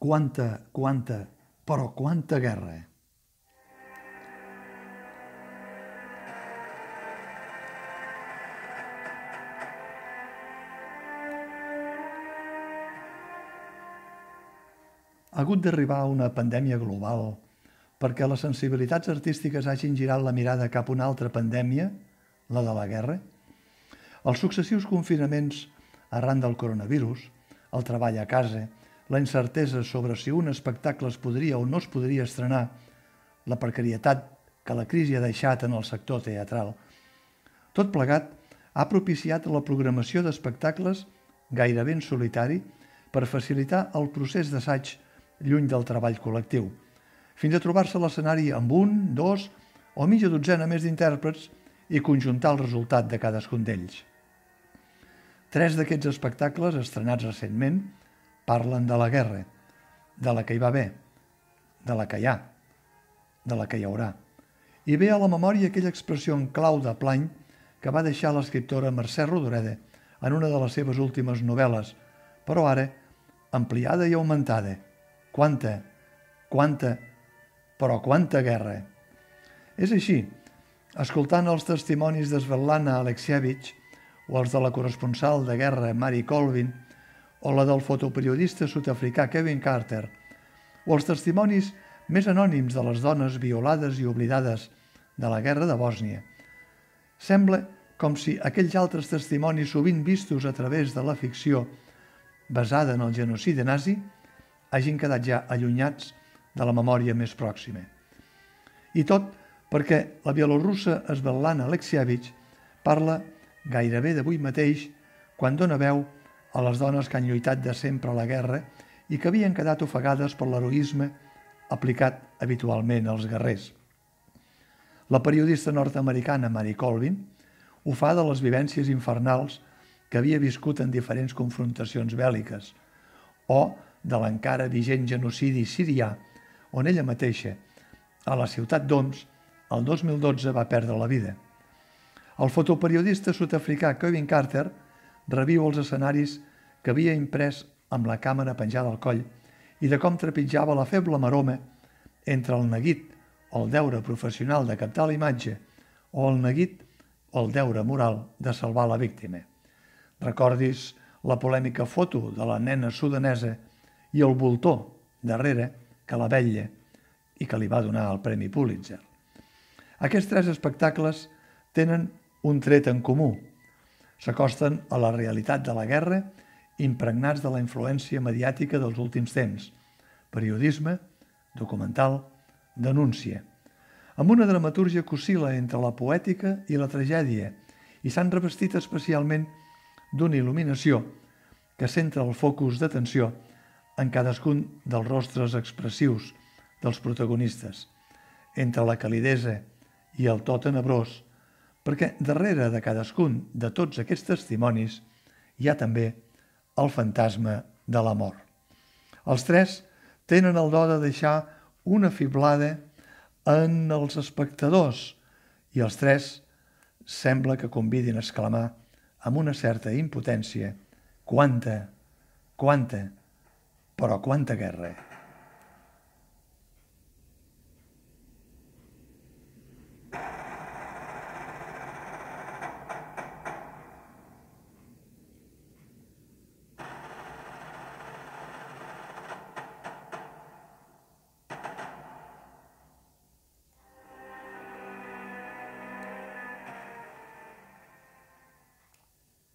però quanta guerra! Ha hagut d'arribar una pandèmia global perquè les sensibilitats artístiques hagin girat la mirada cap a una altra pandèmia, la de la guerra? Els successius confinaments arran del coronavirus, el treball a casa, la incertesa sobre si un espectacle es podria o no es podria estrenar, la precarietat que la crisi ha deixat en el sector teatral, tot plegat ha propiciat la programació d'espectacles gairebé en solitari per facilitar el procés d'assaig lluny del treball col·lectiu, fins a trobar-se a l'escenari amb un, dos o mitja dotzena més d'intèrprets i conjuntar el resultat de cadascun d'ells. 3 d'aquests espectacles, estrenats recentment, parlen de la guerra, de la que hi va haver, de la que hi ha, de la que hi haurà. I ve a la memòria aquella expressió en clau de plany que va deixar l'escriptora Mercè Rodoreda en una de les seves últimes novel·les, però ara ampliada i augmentada. Però quanta guerra! És així, escoltant els testimonis de Svetlana Alexievich o els de la corresponsal de guerra Mary Colvin o la del fotoperiodista sud-africà Kevin Carter o els testimonis més anònims de les dones violades i oblidades de la guerra de Bòsnia, sembla com si aquells altres testimonis sovint vistos a través de la ficció basada en el genocidi nazi hagin quedat ja allunyats de la memòria més pròxima. I tot perquè la bielorussa Svetlana Alexievich parla gairebé d'avui mateix quan dona veu a les dones que han lluitat de sempre a la guerra i que havien quedat ofegades per l'heroisme aplicat habitualment als guerrers. La periodista nord-americana Mary Colvin ho fa de les vivències infernals que havia viscut en diferents confrontacions bèl·liques o de l'encara vigent genocidi sirià, on ella mateixa, a la ciutat d'Homs, el 2012 va perdre la vida. El fotoperiodista sud-africà Kevin Carter reviu els escenaris que havia imprès amb la càmera penjada al coll i de com trepitjava la feble maroma entre el neguit o el deure professional de captar la imatge o el neguit o el deure moral de salvar la víctima. Recordis la polèmica foto de la nena sudanesa i el voltor darrere que la vetlla i que li va donar el Premi Pulitzer. Aquests 3 espectacles tenen un tret en comú. S'acosten a la realitat de la guerra impregnats de la influència mediàtica dels últims temps, periodisme, documental, denúncia, amb una dramatúrgia que oscil·la entre la poètica i la tragèdia i s'han revestit especialment d'una il·luminació que centra el focus d'atenció en cadascun dels rostres expressius dels protagonistes, entre la calidesa i el to tenebrós, perquè darrere de cadascun de tots aquests testimonis hi ha també el fantasma de la mort. Els 3 tenen el do de deixar una fiblada en els espectadors i els 3 sembla que convidin a exclamar amb una certa impotència quanta, però quanta guerra!